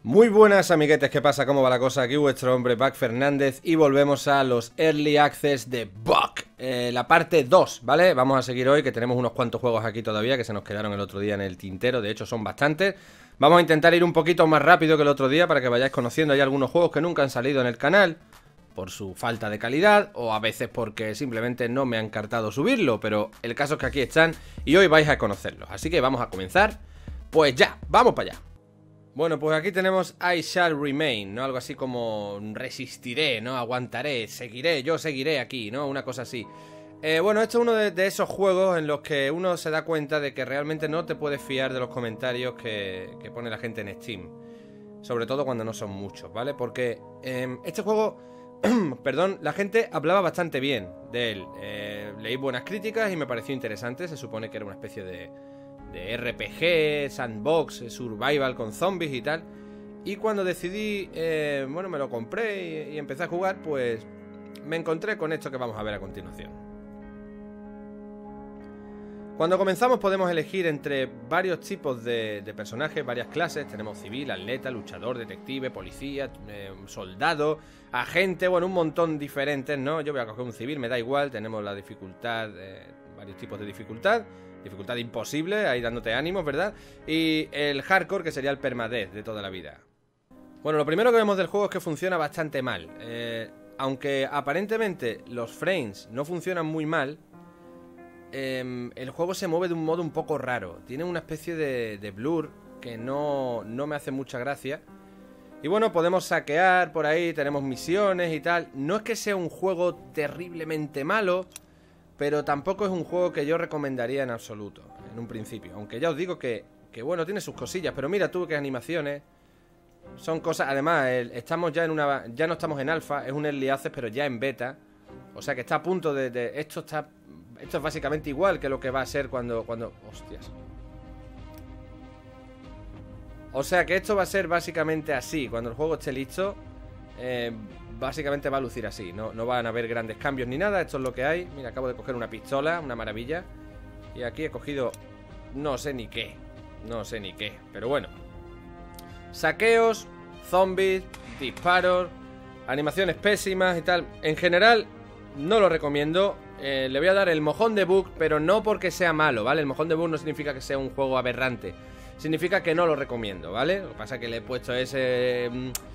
Muy buenas amiguetes, ¿qué pasa? ¿Cómo va la cosa? Aquí vuestro hombre Buck Fernández y volvemos a los Early Access de Buck, la parte 2, ¿vale? Vamos a seguir hoy, que tenemos unos cuantos juegos aquí todavía que se nos quedaron el otro día en el tintero, de hecho son bastantes. Vamos a intentar ir un poquito más rápido que el otro día para que vayáis conociendo. Hay algunos juegos que nunca han salido en el canal por su falta de calidad o a veces porque simplemente no me han cartado subirlo, pero el caso es que aquí están y hoy vais a conocerlos. Así que vamos a comenzar, pues ya, vamos para allá. Bueno, pues aquí tenemos I Shall Remain, ¿no? Algo así como resistiré, ¿no? Aguantaré, seguiré, yo seguiré aquí, ¿no? Una cosa así. Bueno, esto es uno de esos juegos en los que uno se da cuenta de que realmente no te puedes fiar de los comentarios que pone la gente en Steam. Sobre todo cuando no son muchos, ¿vale? Porque este juego, perdón, la gente hablaba bastante bien de él. Leí buenas críticas y me pareció interesante. Se supone que era una especie de RPG, sandbox, survival con zombies y tal. Y cuando decidí, bueno, me lo compré y empecé a jugar, pues me encontré con esto que vamos a ver a continuación. Cuando comenzamos podemos elegir entre varios tipos de personajes, varias clases. Tenemos civil, atleta, luchador, detective, policía, soldado, agente, bueno, un montón diferentes, ¿no? Yo voy a coger un civil, me da igual. Tenemos la dificultad, varios tipos de dificultad. Dificultad imposible, ahí dándote ánimos, ¿verdad? Y el hardcore, que sería el permadeath de toda la vida. Bueno, lo primero que vemos del juego es que funciona bastante mal. Aunque aparentemente los frames no funcionan muy mal, el juego se mueve de un modo un poco raro. Tiene una especie de blur que no me hace mucha gracia. Y bueno, podemos saquear por ahí, tenemos misiones y tal. No es que sea un juego terriblemente malo, pero tampoco es un juego que yo recomendaría en absoluto, en un principio. Aunque ya os digo que bueno, tiene sus cosillas. Pero mira tú qué animaciones. Son cosas, además, estamos ya en una... Ya no estamos en alfa, es un early access, pero ya en beta. O sea que está a punto de esto es básicamente igual que lo que va a ser cuando... Hostias. O sea que esto va a ser básicamente así. Cuando el juego esté listo, básicamente va a lucir así. No van a haber grandes cambios ni nada. Esto es lo que hay. Mira, acabo de coger una pistola, una maravilla. Y aquí he cogido... No sé ni qué. No sé ni qué. Pero bueno. Saqueos, zombies, disparos, animaciones pésimas y tal. En general, no lo recomiendo. Le voy a dar el mojón de bug, pero no porque sea malo, ¿vale? El mojón de bug no significa que sea un juego aberrante. Significa que no lo recomiendo, ¿vale? Lo que pasa es que le he puesto ese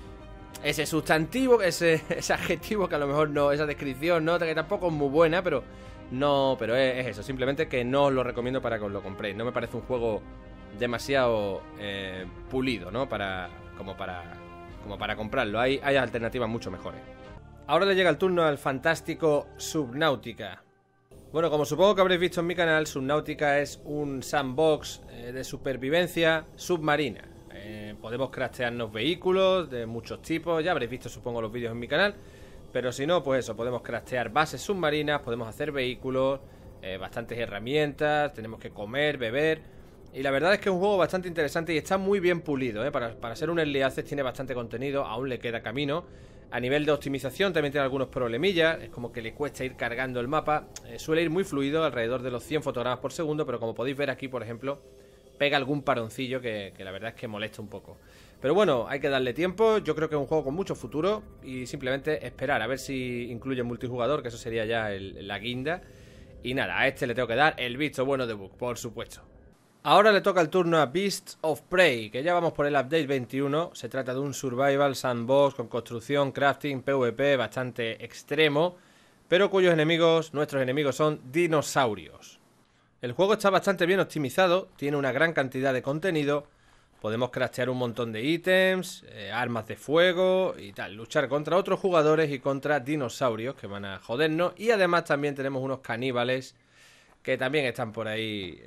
sustantivo, ese adjetivo que a lo mejor no, esa descripción, ¿no? Que tampoco es muy buena, pero no, pero es eso, simplemente que no os lo recomiendo para que os lo compréis. No me parece un juego demasiado pulido, ¿no? Como para comprarlo. Hay alternativas mucho mejores. Ahora le llega el turno al fantástico Subnautica. Bueno, como supongo que habréis visto en mi canal, Subnautica es un sandbox de supervivencia submarina. Podemos craftearnos vehículos de muchos tipos. Ya habréis visto, supongo, los vídeos en mi canal. Pero si no, pues eso, podemos craftear bases submarinas, podemos hacer vehículos, bastantes herramientas, tenemos que comer, beber. Y la verdad es que es un juego bastante interesante y está muy bien pulido, ¿eh? Para ser un early access tiene bastante contenido, aún le queda camino. A nivel de optimización también tiene algunos problemillas, es como que le cuesta ir cargando el mapa. Suele ir muy fluido, alrededor de los 100 fotogramas por segundo, pero como podéis ver aquí, por ejemplo, pega algún paroncillo que la verdad es que molesta un poco. Pero bueno, hay que darle tiempo. Yo creo que es un juego con mucho futuro y simplemente esperar a ver si incluye multijugador, que eso sería ya la guinda. Y nada, a este le tengo que dar el visto bueno de Buck, por supuesto. Ahora le toca el turno a Beasts of Prey, que ya vamos por el update 21. Se trata de un survival sandbox con construcción, crafting, PvP bastante extremo, pero cuyos enemigos, nuestros enemigos, son dinosaurios. El juego está bastante bien optimizado, tiene una gran cantidad de contenido. Podemos craftear un montón de ítems, armas de fuego y tal. Luchar contra otros jugadores y contra dinosaurios que van a jodernos. Y además también tenemos unos caníbales que también están por ahí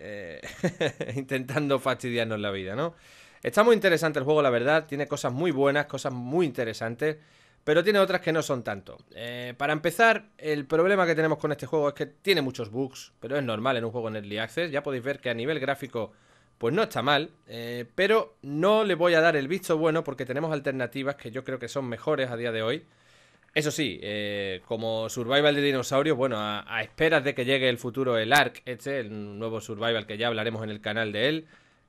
intentando fastidiarnos la vida, ¿no? Está muy interesante el juego, la verdad. Tiene cosas muy buenas, cosas muy interesantes, pero tiene otras que no son tanto. Para empezar, el problema que tenemos con este juego es que tiene muchos bugs, pero es normal en un juego en Early Access. Ya podéis ver que a nivel gráfico pues no está mal, pero no le voy a dar el visto bueno porque tenemos alternativas que yo creo que son mejores a día de hoy. Eso sí, como survival de dinosaurios, bueno, a esperas de que llegue el futuro, el Ark, el nuevo survival que ya hablaremos en el canal de él,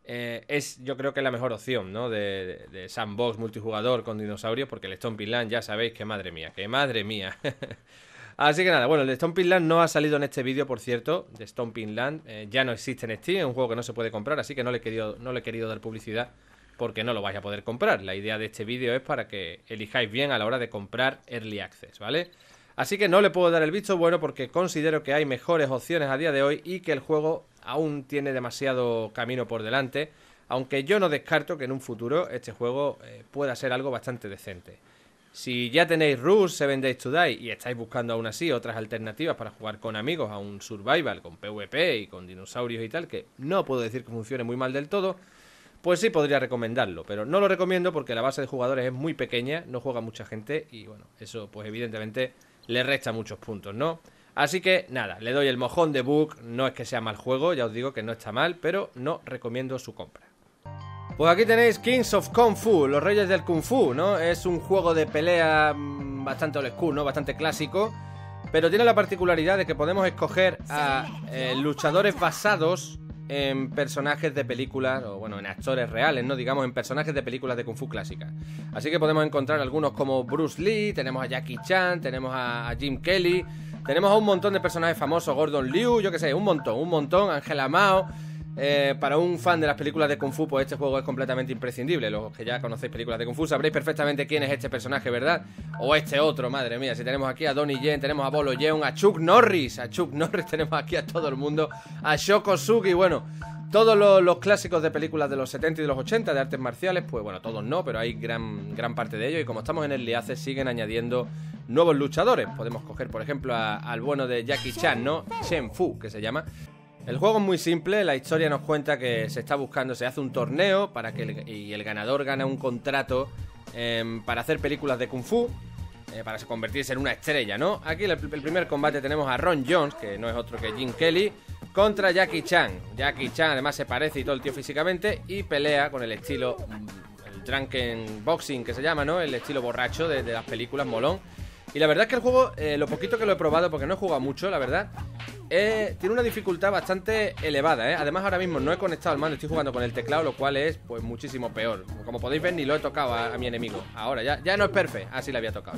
es yo creo que es la mejor opción, ¿no? De sandbox multijugador con dinosaurios, porque el Stomping Land ya sabéis que madre mía, que madre mía. Así que nada, bueno, el Stomping Land no ha salido en este vídeo, por cierto, de Stomping Land. Ya no existe en Steam, es un juego que no se puede comprar, así que no le he querido dar publicidad porque no lo vais a poder comprar. La idea de este vídeo es para que elijáis bien a la hora de comprar Early Access, ¿vale? Así que no le puedo dar el visto bueno porque considero que hay mejores opciones a día de hoy y que el juego aún tiene demasiado camino por delante, aunque yo no descarto que en un futuro este juego pueda ser algo bastante decente. Si ya tenéis Rust, 7 Days to Die y estáis buscando aún así otras alternativas para jugar con amigos a un survival con PvP y con dinosaurios y tal, que no puedo decir que funcione muy mal del todo, pues sí podría recomendarlo, pero no lo recomiendo porque la base de jugadores es muy pequeña, no juega mucha gente y bueno, eso pues evidentemente le resta muchos puntos, ¿no? Así que nada, le doy el mojón de Book, no es que sea mal juego, ya os digo que no está mal, pero no recomiendo su compra. Pues aquí tenéis Kings of Kung Fu, los reyes del Kung Fu, ¿no? Es un juego de pelea bastante old school, ¿no? Bastante clásico, pero tiene la particularidad de que podemos escoger a luchadores basados en personajes de películas, o bueno, en actores reales, ¿no? Digamos, en personajes de películas de Kung Fu clásicas. Así que podemos encontrar algunos como Bruce Lee, tenemos a Jackie Chan, tenemos a Jim Kelly, tenemos a un montón de personajes famosos, Gordon Liu, yo que sé, un montón, Angela Mao. Para un fan de las películas de Kung Fu, pues este juego es completamente imprescindible. Los que ya conocéis películas de Kung Fu sabréis perfectamente quién es este personaje, ¿verdad? O este otro, madre mía. Si tenemos aquí a Donnie Yen, tenemos a Bolo Yeung, a Chuck Norris, tenemos aquí a todo el mundo, a Shokosugi, bueno, todos los clásicos de películas de los 70 y de los 80 de artes marciales, pues bueno, todos no, pero hay gran parte de ellos. Y como estamos en Early Access, siguen añadiendo nuevos luchadores. Podemos coger, por ejemplo, al bueno de Jackie Chan, ¿no? Shen Fu, que se llama. El juego es muy simple, la historia nos cuenta que se está buscando, se hace un torneo para que y el ganador gana un contrato para hacer películas de Kung Fu, para convertirse en una estrella, ¿no? Aquí el primer combate tenemos a Ron Jones, que no es otro que Jim Kelly, contra Jackie Chan. Jackie Chan además se parece y todo el tío físicamente y pelea con el estilo, el drunken boxing que se llama, ¿no? El estilo borracho de las películas, molón. Y la verdad es que el juego, lo poquito que lo he probado, porque no he jugado mucho, la verdad, tiene una dificultad bastante elevada, ¿eh? Además ahora mismo no he conectado el mando, estoy jugando con el teclado, lo cual es pues muchísimo peor. Como podéis ver, ni lo he tocado a mi enemigo. Ahora, ya no es perfecto. Ah, sí le había tocado.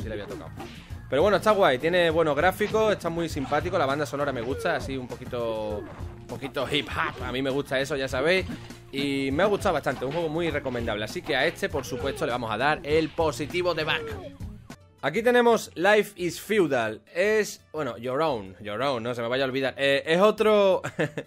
Pero bueno, está guay, tiene buenos gráficos, está muy simpático, la banda sonora me gusta, así un poquito hip hop, a mí me gusta eso, ya sabéis. Y me ha gustado bastante, un juego muy recomendable. Así que a este, por supuesto, le vamos a dar el positivo de back. Aquí tenemos Life is Feudal. Es, bueno, Your Own, no se me vaya a olvidar. Es otro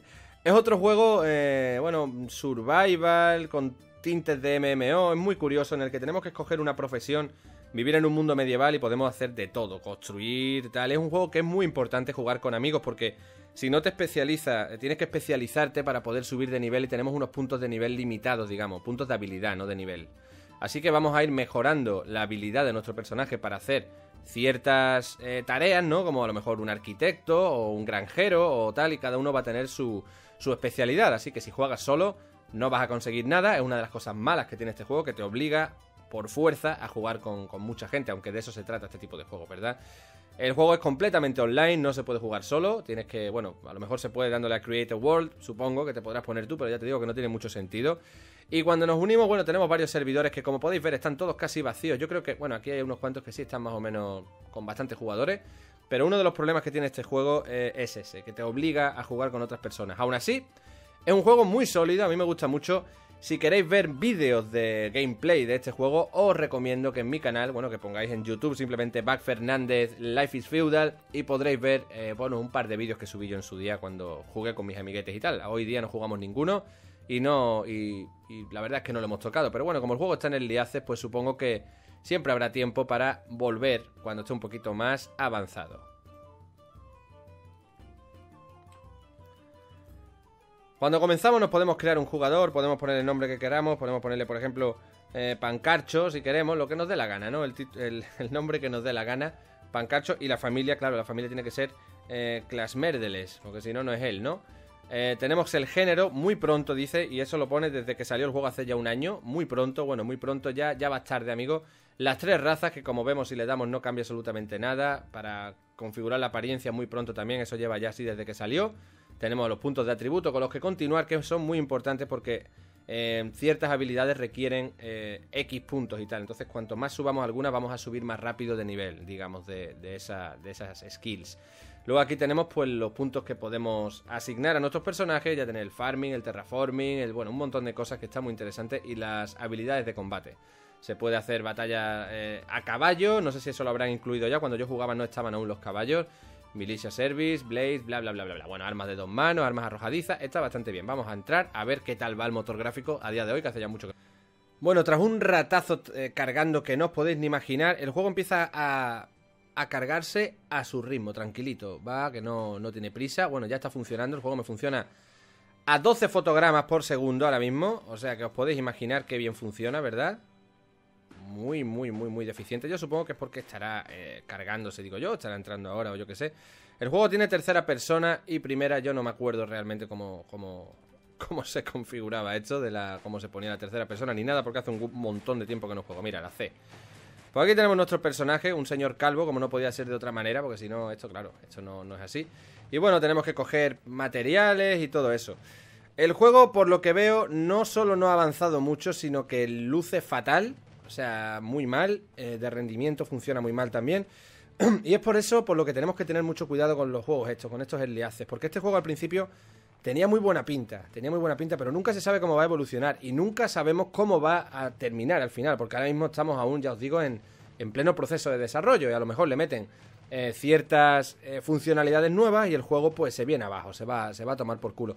es otro juego, bueno, survival, con tintes de MMO. Es muy curioso, en el que tenemos que escoger una profesión, vivir en un mundo medieval y podemos hacer de todo, construir, tal. Es un juego que es muy importante jugar con amigos porque si no te especializas, tienes que especializarte para poder subir de nivel y tenemos unos puntos de nivel limitados, digamos, puntos de habilidad, no de nivel. Así que vamos a ir mejorando la habilidad de nuestro personaje para hacer ciertas tareas, ¿no? Como a lo mejor un arquitecto o un granjero o tal, y cada uno va a tener su especialidad. Así que si juegas solo no vas a conseguir nada. Es una de las cosas malas que tiene este juego, que te obliga por fuerza a jugar con mucha gente, aunque de eso se trata este tipo de juegos, ¿verdad? El juego es completamente online, no se puede jugar solo. Tienes que, bueno, a lo mejor se puede dándole a Create a World, supongo que te podrás poner tú, pero ya te digo que no tiene mucho sentido. Y cuando nos unimos, bueno, tenemos varios servidores que, como podéis ver, están todos casi vacíos. Yo creo que, bueno, aquí hay unos cuantos que sí están más o menos con bastantes jugadores. Pero uno de los problemas que tiene este juego es ese, que te obliga a jugar con otras personas. Aún así, es un juego muy sólido, a mí me gusta mucho. Si queréis ver vídeos de gameplay de este juego, os recomiendo que en mi canal, bueno, que pongáis en YouTube simplemente Back Fernández Life is Feudal y podréis ver, bueno, un par de vídeos que subí yo en su día cuando jugué con mis amiguetes y tal. Hoy día no jugamos ninguno y la verdad es que no lo hemos tocado. Pero bueno, como el juego está en Early Access, pues supongo que siempre habrá tiempo para volver cuando esté un poquito más avanzado. Cuando comenzamos nos podemos crear un jugador, podemos poner el nombre que queramos, podemos ponerle, por ejemplo, Pancarcho, si queremos, lo que nos dé la gana, ¿no? El nombre que nos dé la gana, Pancarcho, y la familia, claro, la familia tiene que ser Clasmerdeles, porque si no, no es él, ¿no? Tenemos el género, muy pronto, dice, y eso lo pone desde que salió el juego hace ya un año, muy pronto, bueno, muy pronto, ya va tarde, amigo. Las tres razas, que como vemos si le damos no cambia absolutamente nada, para configurar la apariencia muy pronto también, eso lleva ya así desde que salió. Tenemos los puntos de atributo con los que continuar, que son muy importantes porque ciertas habilidades requieren X puntos y tal. Entonces, cuanto más subamos algunas, vamos a subir más rápido de nivel, digamos, de esas skills. Luego aquí tenemos pues los puntos que podemos asignar a nuestros personajes. Ya tenéis el farming, el terraforming, bueno, un montón de cosas que está muy interesante. Y las habilidades de combate. Se puede hacer batalla a caballo. No sé si eso lo habrán incluido ya. Cuando yo jugaba no estaban aún los caballos. Militia Service, Blaze, bla bla bla bla bla. Bueno, armas de 2 manos, armas arrojadizas. Está bastante bien. Vamos a entrar a ver qué tal va el motor gráfico a día de hoy, que hace ya mucho que... Bueno, tras un ratazo cargando que no os podéis ni imaginar, el juego empieza a cargarse a su ritmo, tranquilito. Va, que no tiene prisa. Bueno, ya está funcionando. El juego me funciona a 12 fotogramas por segundo ahora mismo. O sea que os podéis imaginar qué bien funciona, ¿verdad? Muy deficiente. Yo supongo que es porque estará cargándose, digo yo, estará entrando ahora o yo qué sé. El juego tiene tercera persona y primera. Yo no me acuerdo realmente cómo se configuraba esto, cómo se ponía la tercera persona ni nada, porque hace un montón de tiempo que no juego. Mira, la C. Pues aquí tenemos nuestro personaje, un señor calvo, como no podía ser de otra manera, porque si no, esto claro, esto no es así. Y bueno, tenemos que coger materiales y todo eso. El juego, por lo que veo, no solo no ha avanzado mucho, sino que luce fatal. O sea, muy mal, de rendimiento funciona muy mal también. Y es por eso por lo que tenemos que tener mucho cuidado con los juegos estos, con estos early access. Porque este juego al principio tenía muy buena pinta, pero nunca se sabe cómo va a evolucionar. Y nunca sabemos cómo va a terminar al final, porque ahora mismo estamos aún, ya os digo, en pleno proceso de desarrollo. Y a lo mejor le meten ciertas funcionalidades nuevas y el juego pues se viene abajo, se va a tomar por culo.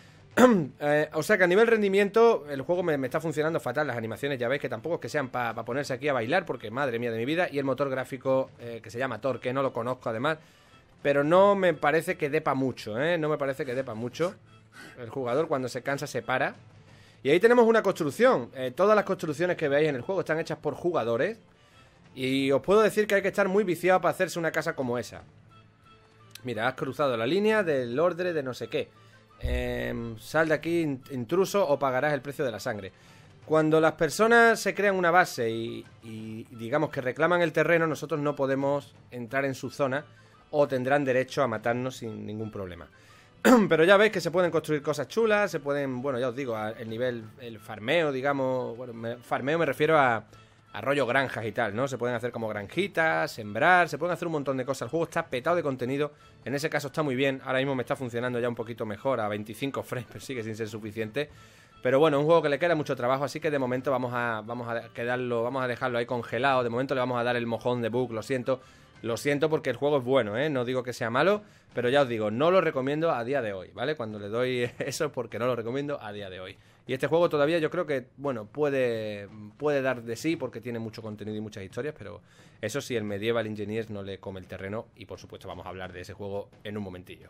O sea que a nivel rendimiento el juego me está funcionando fatal. Las animaciones ya veis que tampoco es que sean para ponerse aquí a bailar, porque madre mía de mi vida. Y el motor gráfico que se llama Tor, que no lo conozco además, pero no me parece que dé pa' mucho, no me parece que dé pa' mucho. El jugador cuando se cansa se para. Y ahí tenemos una construcción. Todas las construcciones que veáis en el juego están hechas por jugadores. Y os puedo decir que hay que estar muy viciado para hacerse una casa como esa. Mira, has cruzado la línea del orden de no sé qué. Sal de aquí, intruso, o pagarás el precio de la sangre. Cuando las personas se crean una base y digamos que reclaman el terreno, nosotros no podemos entrar en su zona o tendrán derecho a matarnos sin ningún problema. Pero ya veis que se pueden construir cosas chulas, se pueden, bueno, ya os digo, el nivel, el farmeo, digamos, bueno, farmeo me refiero a rollo granjas y tal, ¿no? Se pueden hacer como granjitas, sembrar, se pueden hacer un montón de cosas. El juego está petado de contenido, en ese caso está muy bien. Ahora mismo me está funcionando ya un poquito mejor, a 25 frames, pero sigue sin ser suficiente. Pero bueno, es un juego que le queda mucho trabajo, así que de momento vamos a dejarlo ahí congelado. De momento le vamos a dar el mojón de bug, lo siento porque el juego es bueno, no digo que sea malo, pero ya os digo, no lo recomiendo a día de hoy, ¿vale? Cuando le doy eso, porque no lo recomiendo a día de hoy. Y este juego todavía yo creo que, bueno, puede dar de sí porque tiene mucho contenido y muchas historias, pero eso sí, el Medieval Engineers no le come el terreno y por supuesto vamos a hablar de ese juego en un momentillo.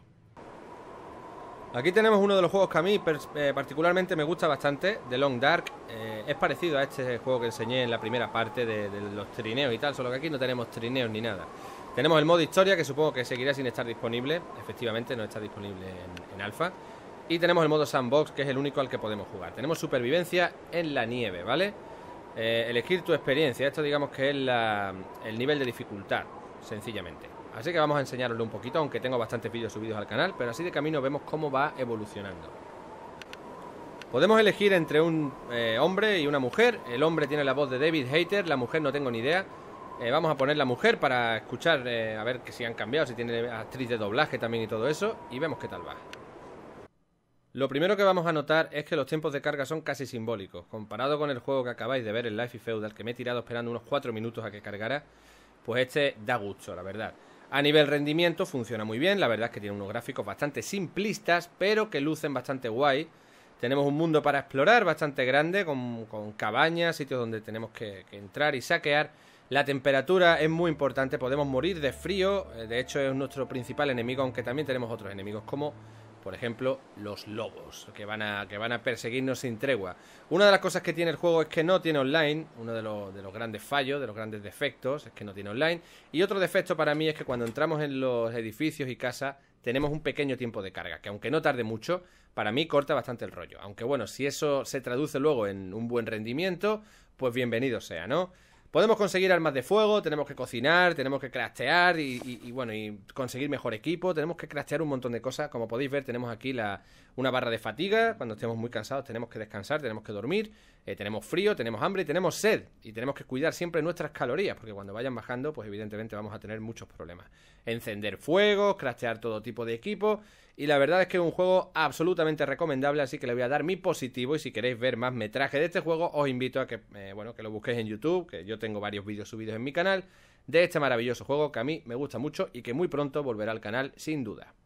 Aquí tenemos uno de los juegos que a mí particularmente me gusta bastante, The Long Dark. Es parecido a este juego que enseñé en la primera parte de los trineos y tal, solo que aquí no tenemos trineos ni nada. Tenemos el modo historia, que supongo que seguirá sin estar disponible. Efectivamente no está disponible en alfa. Y tenemos el modo sandbox, que es el único al que podemos jugar. Tenemos supervivencia en la nieve, ¿vale? Elegir tu experiencia. Esto digamos que es el nivel de dificultad, sencillamente. Así que vamos a enseñaroslo un poquito, aunque tengo bastantes vídeos subidos al canal, pero así de camino vemos cómo va evolucionando. Podemos elegir entre un hombre y una mujer. El hombre tiene la voz de David Hayter, la mujer no tengo ni idea. Vamos a poner la mujer para escuchar, a ver que si han cambiado, si tiene actriz de doblaje también y todo eso, y vemos qué tal va. Lo primero que vamos a notar es que los tiempos de carga son casi simbólicos. Comparado con el juego que acabáis de ver, el Life is Feudal, que me he tirado esperando unos 4 minutos a que cargara, pues este da gusto, la verdad. A nivel rendimiento funciona muy bien, la verdad es que tiene unos gráficos bastante simplistas, pero que lucen bastante guay. Tenemos un mundo para explorar bastante grande, con cabañas, sitios donde tenemos que entrar y saquear. La temperatura es muy importante, podemos morir de frío, de hecho es nuestro principal enemigo, aunque también tenemos otros enemigos como, por ejemplo, los lobos, que van a perseguirnos sin tregua. Una de las cosas que tiene el juego es que no tiene online, uno de los grandes fallos, de los grandes defectos, es que no tiene online. Y otro defecto para mí es que cuando entramos en los edificios y casas, tenemos un pequeño tiempo de carga, que aunque no tarde mucho, para mí corta bastante el rollo. Aunque bueno, si eso se traduce luego en un buen rendimiento, pues bienvenido sea, ¿no? Podemos conseguir armas de fuego, tenemos que cocinar, tenemos que craftear y bueno, y conseguir mejor equipo. Tenemos que craftear un montón de cosas. Como podéis ver, tenemos aquí una barra de fatiga. Cuando estemos muy cansados tenemos que descansar, tenemos que dormir. Tenemos frío, tenemos hambre y tenemos sed. Y tenemos que cuidar siempre nuestras calorías, porque cuando vayan bajando, pues evidentemente vamos a tener muchos problemas. Encender fuegos, craftear todo tipo de equipo. Y la verdad es que es un juego absolutamente recomendable, así que le voy a dar mi positivo. Y si queréis ver más metraje de este juego, os invito a que, bueno, que lo busquéis en YouTube, que yo tengo varios vídeos subidos en mi canal de este maravilloso juego que a mí me gusta mucho y que muy pronto volverá al canal sin duda.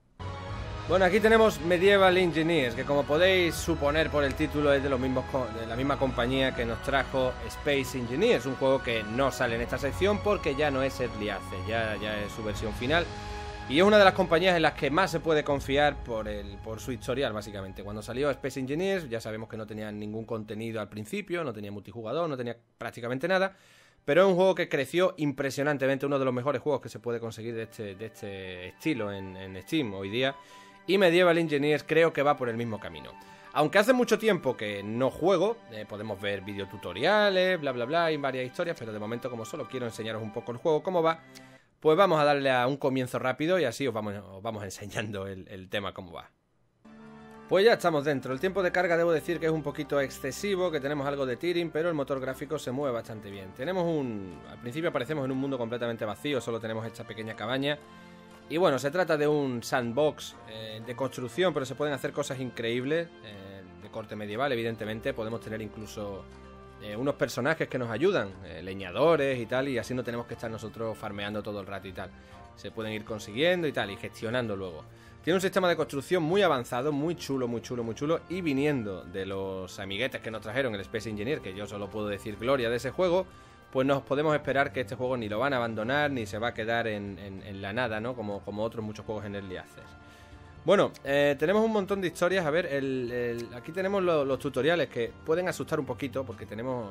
Bueno, aquí tenemos Medieval Engineers, que como podéis suponer por el título es de la misma compañía que nos trajo Space Engineers, un juego que no sale en esta sección porque ya no es Early Access, ya es su versión final. Y es una de las compañías en las que más se puede confiar por su historial, básicamente. Cuando salió Space Engineers, ya sabemos que no tenía ningún contenido al principio, no tenía multijugador, no tenía prácticamente nada. Pero es un juego que creció impresionantemente, uno de los mejores juegos que se puede conseguir de este estilo en Steam hoy día. Y Medieval Engineers creo que va por el mismo camino. Aunque hace mucho tiempo que no juego, podemos ver videotutoriales, bla bla bla, y varias historias, pero de momento, como solo quiero enseñaros un poco el juego, cómo va, pues vamos a darle a un comienzo rápido y así os vamos enseñando el tema cómo va. Pues ya estamos dentro. El tiempo de carga debo decir que es un poquito excesivo, que tenemos algo de tearing, pero el motor gráfico se mueve bastante bien. Al principio aparecemos en un mundo completamente vacío, solo tenemos esta pequeña cabaña. Y bueno, se trata de un sandbox de construcción, pero se pueden hacer cosas increíbles, de corte medieval evidentemente. Podemos tener incluso unos personajes que nos ayudan, leñadores y tal, y así no tenemos que estar nosotros farmeando todo el rato y tal. Se pueden ir consiguiendo y tal, y gestionando luego. Tiene un sistema de construcción muy avanzado, muy chulo, muy chulo, muy chulo, y viniendo de los amiguetes que nos trajeron el Space Engineer, que yo solo puedo decir gloria de ese juego, pues nos podemos esperar que este juego ni lo van a abandonar, ni se va a quedar en la nada, ¿no? Como otros muchos juegos en Early Access. Bueno, tenemos un montón de historias. A ver, aquí tenemos los tutoriales que pueden asustar un poquito porque tenemos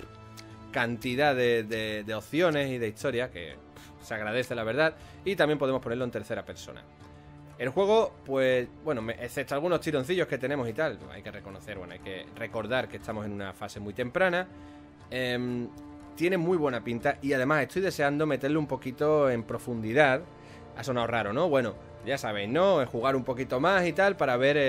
cantidad de opciones y de historias que se agradece, la verdad. Y también podemos ponerlo en tercera persona. El juego, pues, bueno, excepto algunos tironcillos que tenemos y tal, hay que reconocer, bueno, hay que recordar que estamos en una fase muy temprana. Tiene muy buena pinta y además estoy deseando meterle un poquito en profundidad. Ha sonado raro, ¿no? Bueno, ya sabéis, ¿no? Jugar un poquito más y tal para ver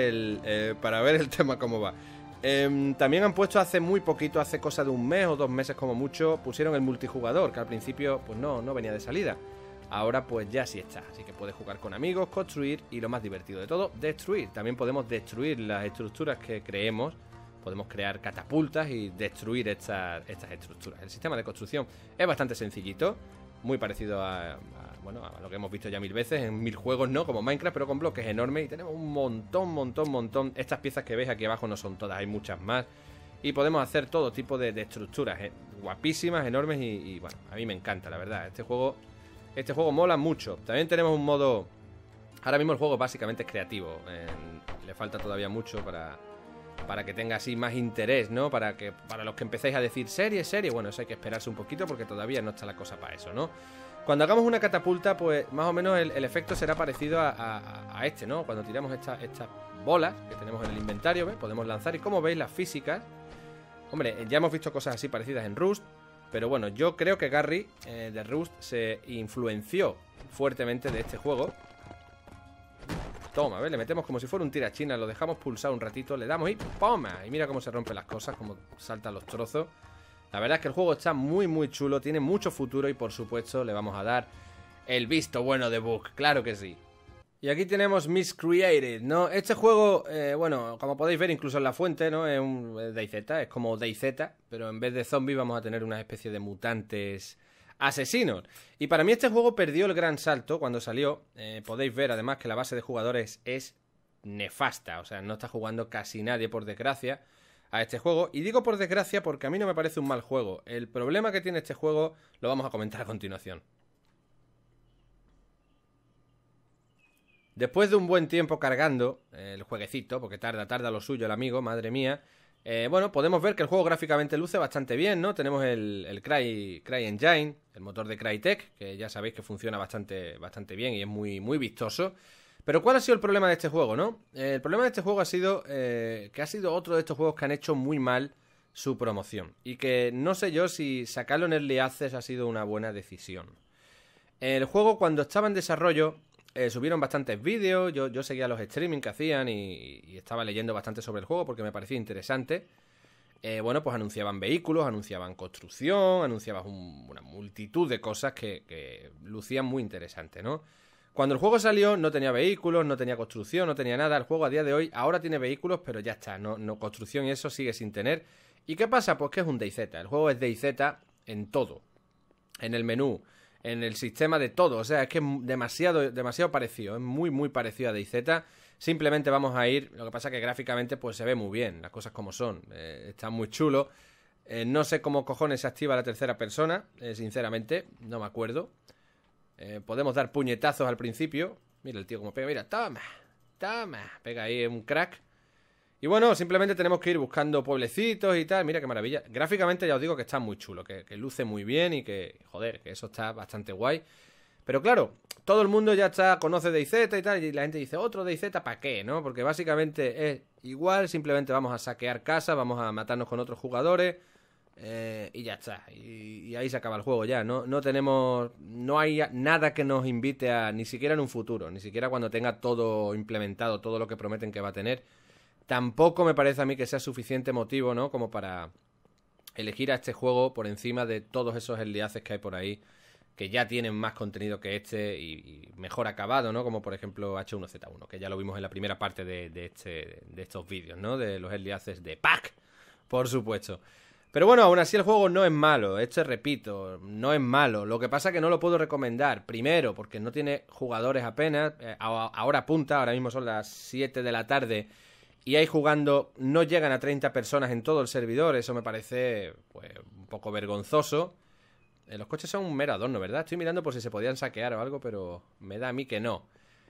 el tema cómo va. También han puesto hace muy poquito, hace cosa de un mes o 2 meses como mucho, pusieron el multijugador, que al principio pues no venía de salida. Ahora pues ya sí está, así que puedes jugar con amigos, construir y lo más divertido de todo, destruir. También podemos destruir las estructuras que creemos. Podemos crear catapultas y destruir estas estructuras. El sistema de construcción es bastante sencillito, muy parecido a lo que hemos visto ya 1000 veces en 1000 juegos, ¿no? Como Minecraft, pero con bloques enormes. Y tenemos un montón. Estas piezas que veis aquí abajo no son todas, hay muchas más. Y podemos hacer todo tipo de estructuras guapísimas, enormes y bueno, a mí me encanta, la verdad. Este juego mola mucho. También tenemos un modo... Ahora mismo el juego básicamente es creativo. Le falta todavía mucho para que tenga así más interés, ¿no? Para los que empecéis a decir serie, bueno, eso hay que esperarse un poquito porque todavía no está la cosa para eso, ¿no? Cuando hagamos una catapulta, pues más o menos el efecto será parecido a este, ¿no? Cuando tiramos estas bolas que tenemos en el inventario, ¿ves? Podemos lanzar y como veis las físicas... Hombre, ya hemos visto cosas así parecidas en Rust, pero bueno, yo creo que Garry de Rust se influenció fuertemente de este juego. Toma, ¿ves? Le metemos como si fuera un tirachina, lo dejamos pulsar un ratito, le damos y ¡poma! Y mira cómo se rompen las cosas, cómo saltan los trozos. La verdad es que el juego está muy chulo, tiene mucho futuro y por supuesto le vamos a dar el visto bueno de Book, claro que sí. Y aquí tenemos Miscreated, ¿no? Este juego, bueno, como podéis ver incluso en la fuente, ¿no? Es un DayZ, es como DayZ, pero en vez de zombies vamos a tener una especie de mutantes asesinos. Y para mí este juego perdió el gran salto cuando salió. Podéis ver además que la base de jugadores es nefasta, o sea, no está jugando casi nadie, por desgracia, a este juego. Y digo por desgracia porque a mí no me parece un mal juego. El problema que tiene este juego lo vamos a comentar a continuación. Después de un buen tiempo cargando el jueguecito, porque tarda lo suyo el amigo, madre mía, bueno, podemos ver que el juego gráficamente luce bastante bien, ¿no? Tenemos el Cry Engine, el motor de Crytek, que ya sabéis que funciona bastante bien y es muy vistoso. Pero ¿cuál ha sido el problema de este juego, no? El problema de este juego ha sido que ha sido otro de estos juegos que han hecho muy mal su promoción. Y que no sé yo si sacarlo en Early Access ha sido una buena decisión. El juego, cuando estaba en desarrollo, subieron bastantes vídeos. Yo seguía los streaming que hacían y estaba leyendo bastante sobre el juego porque me parecía interesante. Bueno, pues anunciaban vehículos, anunciaban construcción, anunciaban una multitud de cosas que lucían muy interesantes, ¿no? Cuando el juego salió no tenía vehículos, no tenía construcción, no tenía nada. El juego a día de hoy ahora tiene vehículos, pero ya está, no construcción y eso sigue sin tener. ¿Y qué pasa? Pues que es un DayZ. El juego es DayZ en todo. En el menú, en el sistema de todo. O sea, es que es demasiado parecido. Es muy parecido a DayZ. Simplemente vamos a ir. Lo que pasa es que gráficamente pues se ve muy bien, las cosas como son. Está muy chulo. No sé cómo cojones se activa la tercera persona, sinceramente, no me acuerdo. Podemos dar puñetazos al principio. Mira el tío como pega, mira, toma. Pega ahí un crack. Y bueno, simplemente tenemos que ir buscando pueblecitos y tal. Mira qué maravilla. Gráficamente ya os digo que está muy chulo, que luce muy bien y que, joder, que eso está bastante guay. Pero claro, todo el mundo ya conoce DayZ y tal, y la gente dice, ¿otro DayZ para qué? ¿No? Porque básicamente es igual, simplemente vamos a saquear casas, vamos a matarnos con otros jugadores, y ya está. Y ahí se acaba el juego ya. No hay nada que nos invite a, ni siquiera en un futuro, ni siquiera cuando tenga todo implementado, todo lo que prometen que va a tener. Tampoco me parece a mí que sea suficiente motivo, ¿no? Como para elegir a este juego por encima de todos esos early access que hay por ahí, que ya tienen más contenido que este y mejor acabado, ¿no? Como por ejemplo H1Z1, que ya lo vimos en la primera parte de estos vídeos, ¿no? De los early access de Pack, por supuesto. Pero bueno, aún así el juego no es malo, repito, no es malo. Lo que pasa es que no lo puedo recomendar, primero, porque no tiene jugadores apenas, ahora punta, ahora mismo son las 7 de la tarde, y ahí jugando no llegan a 30 personas en todo el servidor, eso me parece pues un poco vergonzoso. Los coches son un mero adorno, ¿verdad? Estoy mirando por si se podían saquear o algo, pero me da a mí que no.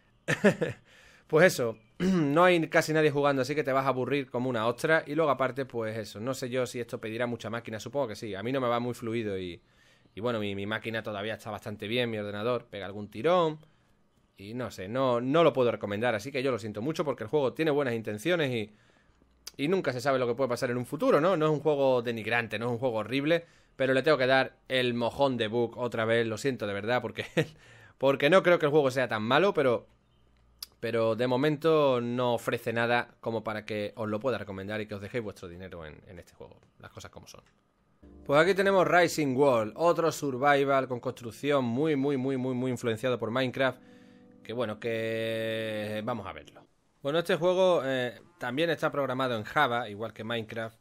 Pues eso, no hay casi nadie jugando, así que te vas a aburrir como una ostra. Y luego aparte, pues eso, no sé yo si esto pedirá mucha máquina, supongo que sí. A mí no me va muy fluido y bueno, mi máquina todavía está bastante bien, mi ordenador pega algún tirón. Y no sé, no lo puedo recomendar, así que yo lo siento mucho porque el juego tiene buenas intenciones y nunca se sabe lo que puede pasar en un futuro, ¿no? No es un juego denigrante, no es un juego horrible, pero le tengo que dar el mojón de bug otra vez, lo siento de verdad, porque no creo que el juego sea tan malo, pero de momento no ofrece nada como para que os lo pueda recomendar y que os dejéis vuestro dinero en este juego, las cosas como son. Pues aquí tenemos Rising World, otro survival con construcción muy influenciado por Minecraft, que bueno, que vamos a verlo. Bueno, este juego también está programado en Java, igual que Minecraft.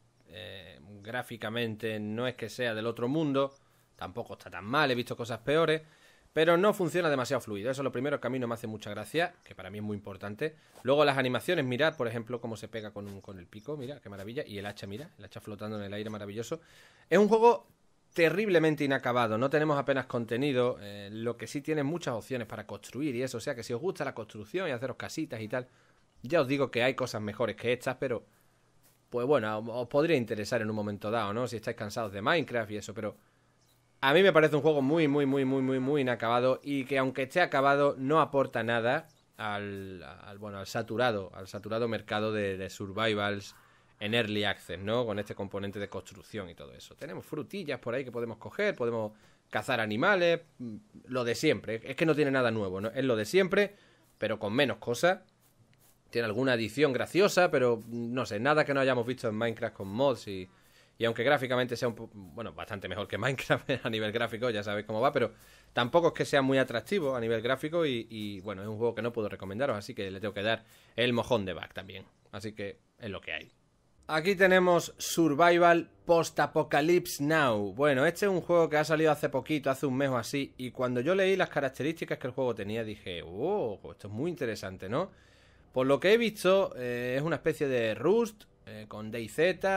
Gráficamente no es que sea del otro mundo, tampoco está tan mal, he visto cosas peores, pero no funciona demasiado fluido. Eso es lo primero que a mí no me hace mucha gracia, que para mí es muy importante. Luego las animaciones, mirad, por ejemplo, cómo se pega con el pico, mira, qué maravilla. Y el hacha, mira, el hacha flotando en el aire, maravilloso. Es un juego terriblemente inacabado, no tenemos apenas contenido, lo que sí tiene muchas opciones para construir y eso, o sea que si os gusta la construcción y haceros casitas y tal, ya os digo que hay cosas mejores que estas, pero pues bueno, os podría interesar en un momento dado, ¿no? Si estáis cansados de Minecraft y eso, pero a mí me parece un juego muy inacabado y que aunque esté acabado no aporta nada al saturado mercado de survivals en Early Access, ¿no? Con este componente de construcción y todo eso. Tenemos frutillas por ahí que podemos coger, podemos cazar animales, lo de siempre. Es que no tiene nada nuevo, ¿no? Es lo de siempre, pero con menos cosas. Tiene alguna adición graciosa, pero no sé, nada que no hayamos visto en Minecraft con mods y aunque gráficamente sea bastante mejor que Minecraft a nivel gráfico, ya sabéis cómo va, pero tampoco es que sea muy atractivo a nivel gráfico y bueno, es un juego que no puedo recomendaros, así que le tengo que dar el mojón de back también. Así que es lo que hay. Aquí tenemos Survival Post-Apocalypse Now. Bueno, este es un juego que ha salido hace poquito, hace un mes o así, y cuando yo leí las características que el juego tenía, dije, oh, esto es muy interesante, ¿no? Por lo que he visto, es una especie de Rust, con DayZ,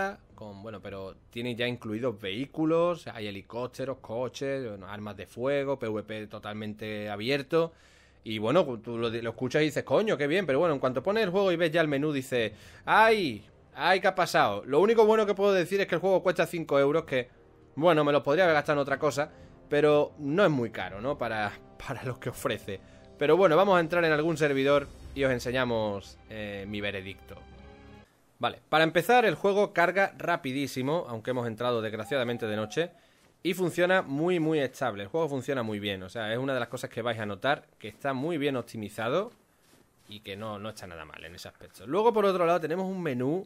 pero tiene ya incluidos vehículos, hay helicópteros, coches, armas de fuego, PvP totalmente abierto. Y bueno, tú lo escuchas y dices, coño, qué bien, pero bueno, en cuanto pones el juego y ves ya el menú, dices, ¡ay! ¿Qué ha pasado? Lo único bueno que puedo decir es que el juego cuesta 5 euros, que, bueno, me lo podría haber gastado en otra cosa, pero no es muy caro, ¿no? Para lo que ofrece. Pero bueno, vamos a entrar en algún servidor y os enseñamos mi veredicto. Vale, para empezar el juego carga rapidísimo, aunque hemos entrado desgraciadamente de noche, y funciona muy muy estable. El juego funciona muy bien, o sea, es una de las cosas que vais a notar, que está muy bien optimizado y que no está nada mal en ese aspecto. Luego por otro lado tenemos un menú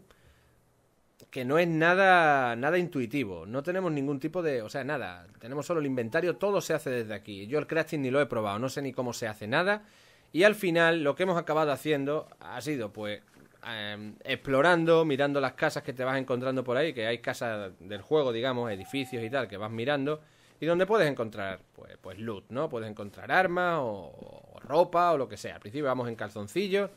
que no es nada intuitivo, no tenemos ningún tipo de, o sea, nada, tenemos solo el inventario, todo se hace desde aquí. Yo el crafting ni lo he probado, no sé ni cómo se hace nada, y al final lo que hemos acabado haciendo ha sido pues explorando, mirando las casas que te vas encontrando por ahí, que hay casas del juego, digamos, edificios y tal, que vas mirando, y donde puedes encontrar pues loot, ¿no? Puedes encontrar armas o ropa o lo que sea. Al principio vamos en calzoncillos.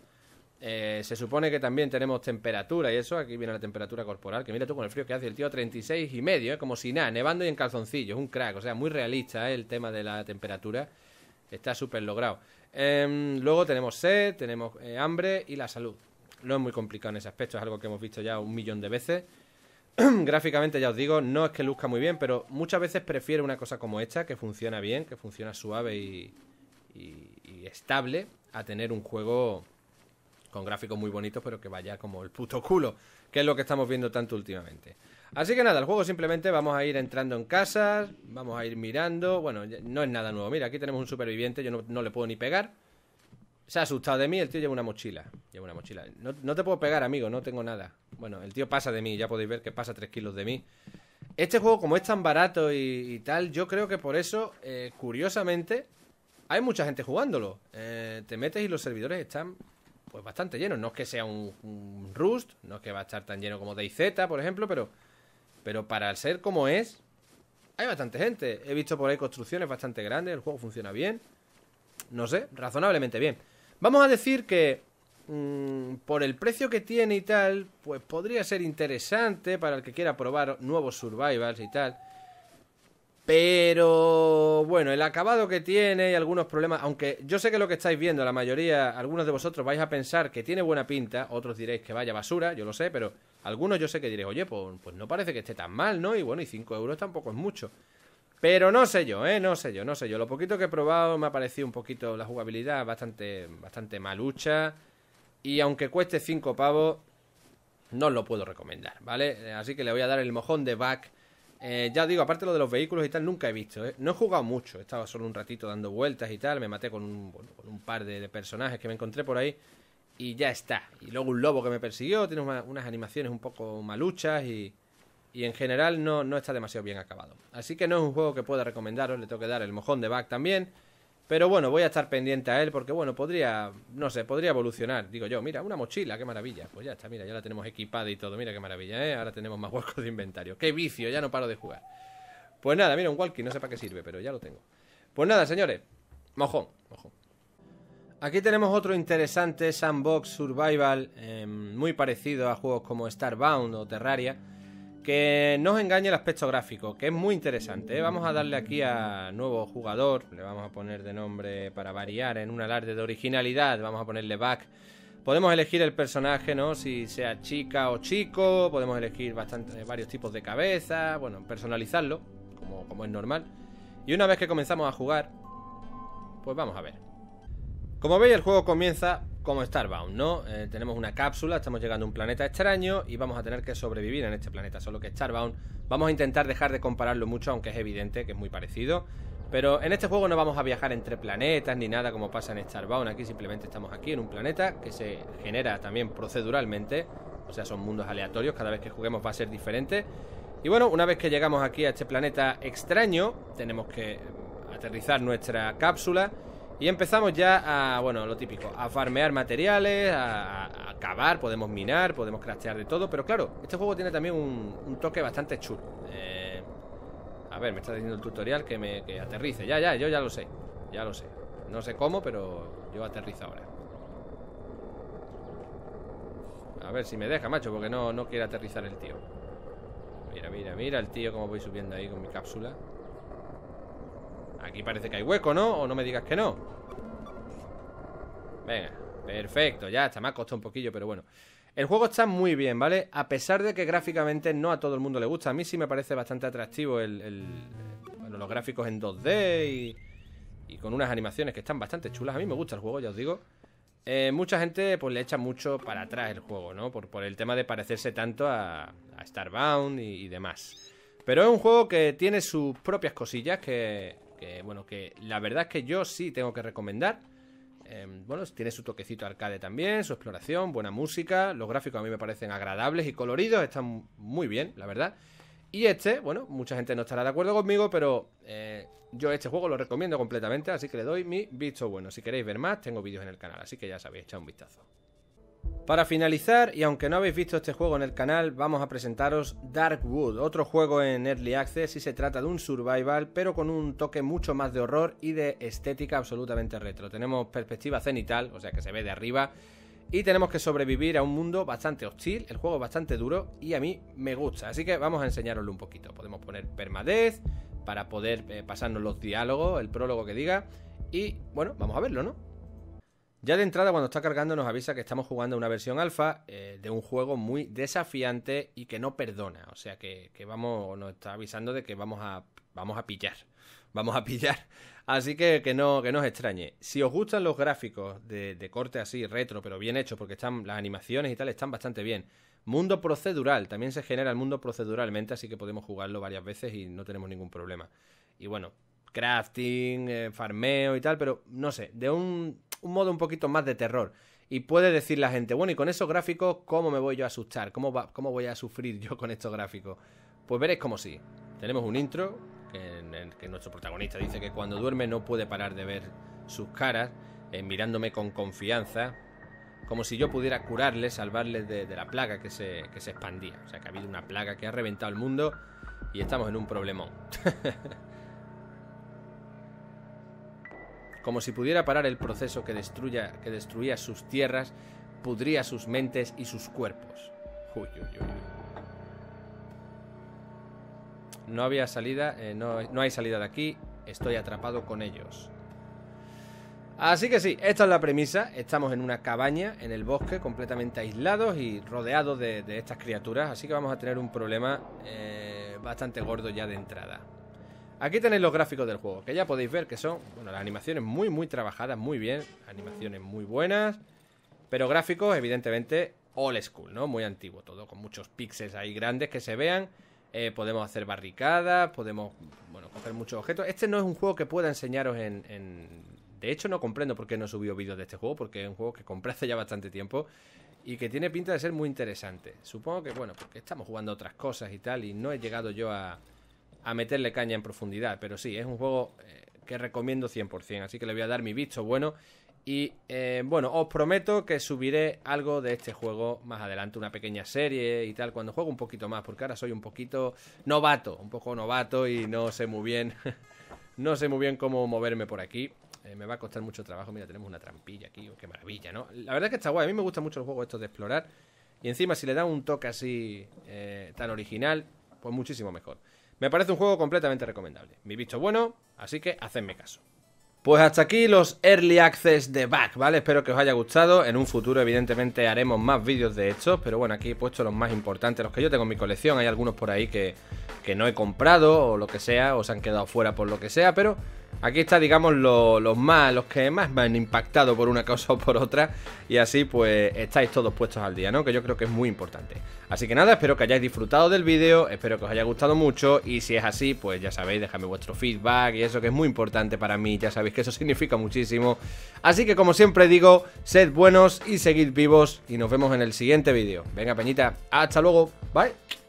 Se supone que también tenemos temperatura y eso. Aquí viene la temperatura corporal, que mira tú con el frío que hace el tío, 36,5, como si nada, nevando y en calzoncillos, un crack. O sea, muy realista, el tema de la temperatura. Está súper logrado. Luego tenemos sed, tenemos hambre y la salud. No es muy complicado en ese aspecto, es algo que hemos visto ya 1.000.000 de veces. Gráficamente ya os digo, no es que luzca muy bien, pero muchas veces prefiero una cosa como esta, que funciona bien, que funciona suave y estable, a tener un juego con gráficos muy bonitos, pero que vaya como el puto culo, que es lo que estamos viendo tanto últimamente. Así que nada, el juego simplemente vamos a ir entrando en casas, vamos a ir mirando. Bueno, no es nada nuevo. Mira, aquí tenemos un superviviente, yo no le puedo ni pegar. Se ha asustado de mí, el tío lleva una mochila. No te puedo pegar, amigo, no tengo nada. Bueno, el tío pasa de mí, ya podéis ver que pasa 3 kilos de mí. Este juego, como es tan barato y tal, yo creo que por eso, curiosamente, hay mucha gente jugándolo. Te metes y los servidores están pues bastante llenos. No es que sea un Rust, no es que va a estar tan lleno como DayZ, por ejemplo, pero para el ser como es, hay bastante gente. He visto por ahí construcciones bastante grandes, el juego funciona bien. No sé, razonablemente bien. Vamos a decir que por el precio que tiene y tal, pues podría ser interesante para el que quiera probar nuevos survivals y tal. Pero bueno, el acabado que tiene y algunos problemas, aunque yo sé que lo que estáis viendo, la mayoría, algunos de vosotros vais a pensar que tiene buena pinta, otros diréis que vaya basura, yo lo sé, pero algunos yo sé que diréis, oye, pues no parece que esté tan mal, ¿no? Y bueno, y 5 euros tampoco es mucho. Pero no sé yo, no sé yo. Lo poquito que he probado me ha parecido un poquito la jugabilidad bastante malucha. Y aunque cueste 5 pavos, no os lo puedo recomendar, ¿vale? Así que le voy a dar el mojón de back. Ya os digo, aparte lo de los vehículos y tal, nunca he visto, ¿eh? No he jugado mucho, he estado solo un ratito dando vueltas y tal. Me maté con un par de personajes que me encontré por ahí. Y ya está. Y luego un lobo que me persiguió, tiene unas animaciones un poco maluchas y en general no está demasiado bien acabado. Así que no es un juego que pueda recomendaros, le tengo que dar el mojón de back también. Pero bueno, voy a estar pendiente a él porque bueno, podría evolucionar. Digo yo, mira, una mochila, qué maravilla. Pues ya está, mira, ya la tenemos equipada y todo, mira qué maravilla, ¿eh? Ahora tenemos más huecos de inventario. Qué vicio, ya no paro de jugar. Pues nada, mira, un walkie, no sé para qué sirve, pero ya lo tengo. Pues nada, señores, mojón. Aquí tenemos otro interesante sandbox survival, muy parecido a juegos como Starbound o Terraria, que no os engañe el aspecto gráfico, que es muy interesante, ¿eh? Vamos a darle aquí a nuevo jugador, le vamos a poner de nombre para variar, en un alarde de originalidad, vamos a ponerle back. Podemos elegir el personaje, ¿no? Si sea chica o chico, podemos elegir varios tipos de cabeza, bueno, personalizarlo, como es normal. Y una vez que comenzamos a jugar, pues vamos a ver. Como veis, el juego comienza como Starbound, ¿no? Tenemos una cápsula, estamos llegando a un planeta extraño y vamos a tener que sobrevivir en este planeta. Solo que Starbound, vamos a intentar dejar de compararlo mucho, aunque es evidente que es muy parecido. Pero en este juego no vamos a viajar entre planetas ni nada como pasa en Starbound. Aquí simplemente estamos aquí en un planeta que se genera también proceduralmente. O sea, son mundos aleatorios, cada vez que juguemos va a ser diferente. Y bueno, una vez que llegamos aquí a este planeta extraño, tenemos que aterrizar nuestra cápsula. Y empezamos ya a, bueno, lo típico, a farmear materiales, a cavar, podemos minar, podemos craftear de todo. Pero claro, este juego tiene también un toque bastante chulo. A ver, me está diciendo el tutorial que aterrice. Yo ya lo sé, No sé cómo, pero yo aterrizo ahora. A ver si me deja, macho, porque no quiere aterrizar el tío. Mira el tío cómo voy subiendo ahí con mi cápsula. Aquí parece que hay hueco, ¿no? O no me digas que no. Venga, perfecto, ya está, me ha costado un poquillo, pero bueno. El juego está muy bien, ¿vale? A pesar de que gráficamente no a todo el mundo le gusta. A mí sí me parece bastante atractivo bueno, los gráficos en 2D y con unas animaciones que están bastante chulas. A mí me gusta el juego, ya os digo. mucha gente pues le echa mucho para atrás el juego, ¿no? Por el tema de parecerse tanto a Starbound y demás. Pero es un juego que tiene sus propias cosillas bueno, que la verdad es que yo sí tengo que recomendar. Bueno, tiene su toquecito arcade también, su exploración, buena música. Los gráficos a mí me parecen agradables y coloridos, están muy bien, la verdad. Y bueno, mucha gente no estará de acuerdo conmigo, pero yo este juego lo recomiendo completamente, así que le doy mi visto bueno. Si queréis ver más, tengo vídeos en el canal, así que ya sabéis, echad un vistazo. Para finalizar, y aunque no habéis visto este juego en el canal, vamos a presentaros Darkwood, otro juego en Early Access, y se trata de un survival, pero con un toque mucho más de horror y de estética absolutamente retro. Tenemos perspectiva cenital, o sea que se ve de arriba, y tenemos que sobrevivir a un mundo bastante hostil. El juego es bastante duro y a mí me gusta, así que vamos a enseñaroslo un poquito. Podemos poner permadeath para poder pasarnos los diálogos, el prólogo que diga, y bueno, vamos a verlo, ¿no? Ya de entrada, cuando está cargando, nos avisa que estamos jugando una versión alfa de un juego muy desafiante y que no perdona. O sea que nos está avisando de que vamos a pillar. Vamos a pillar. Así que no os extrañe. Si os gustan los gráficos de corte así, retro, pero bien hechos, porque las animaciones y tal están bastante bien. Mundo procedural, también se genera el mundo proceduralmente, así que podemos jugarlo varias veces y no tenemos ningún problema. Y bueno, crafting, farmeo y tal, pero no sé, de un modo un poquito más de terror. Y puede decir la gente, bueno, y con esos gráficos, ¿cómo me voy yo a asustar? ¿Cómo voy a sufrir yo con estos gráficos? Pues veréis como sí. Tenemos un intro en el que nuestro protagonista dice que cuando duerme no puede parar de ver sus caras, mirándome con confianza, como si yo pudiera curarle, salvarle de la plaga que se expandía. O sea, que ha habido una plaga que ha reventado el mundo y estamos en un problemón. Como si pudiera parar el proceso que destruía sus tierras, pudría sus mentes y sus cuerpos. Uy, uy, uy. No había salida, no hay salida de aquí, estoy atrapado con ellos. Así que sí, esta es la premisa. Estamos en una cabaña en el bosque, completamente aislados y rodeados de estas criaturas, así que vamos a tener un problema bastante gordo ya de entrada. Aquí tenéis los gráficos del juego, que ya podéis ver que son, bueno, las animaciones muy trabajadas, muy bien, animaciones muy buenas, pero gráficos evidentemente old school, ¿no? Muy antiguo, todo con muchos píxeles ahí grandes que se vean. Podemos hacer barricadas, podemos, bueno, coger muchos objetos. Este no es un juego que pueda enseñaros De hecho, no comprendo por qué no he subido vídeos de este juego, porque es un juego que compré hace ya bastante tiempo y que tiene pinta de ser muy interesante. Supongo que, bueno, porque estamos jugando otras cosas y tal, y no he llegado yo a meterle caña en profundidad, pero sí, es un juego que recomiendo 100%, así que le voy a dar mi visto bueno. Y bueno, os prometo que subiré algo de este juego más adelante, una pequeña serie y tal, cuando juego un poquito más, porque ahora soy un poquito novato, un poco novato y no sé muy bien no sé muy bien cómo moverme por aquí. Me va a costar mucho trabajo. Mira, tenemos una trampilla aquí, oh, qué maravilla, ¿no? La verdad es que está guay, a mí me gustan mucho los juegos estos de explorar, y encima si le dan un toque así tan original, pues muchísimo mejor. Me parece un juego completamente recomendable. Mi visto bueno, así que hacedme caso. Pues hasta aquí los Early Access de Bug, ¿vale? Espero que os haya gustado. En un futuro, evidentemente, haremos más vídeos de estos, pero bueno, aquí he puesto los más importantes, los que yo tengo en mi colección. Hay algunos por ahí que no he comprado o lo que sea, o se han quedado fuera por lo que sea, pero aquí está, digamos, los que más me han impactado por una cosa o por otra, y así pues estáis todos puestos al día, ¿no? Que yo creo que es muy importante. Así que nada, espero que hayáis disfrutado del vídeo, espero que os haya gustado mucho, y si es así, pues ya sabéis, dejadme vuestro feedback y eso, que es muy importante para mí, ya sabéis que eso significa muchísimo. Así que como siempre digo, sed buenos y seguid vivos, y nos vemos en el siguiente vídeo. Venga, peñita, hasta luego, bye.